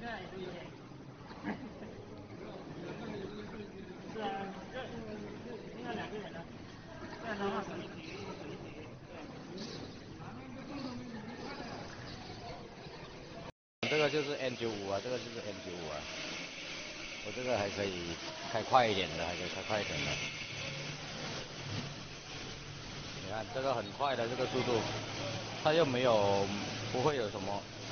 是啊，应该2个人了，不然的话可能。 这个就是 N95啊，这个就是 N95啊。我这个还可以开快一点的，还可以开快一点的。你看这个很快的这个速度，它又没有不会有什么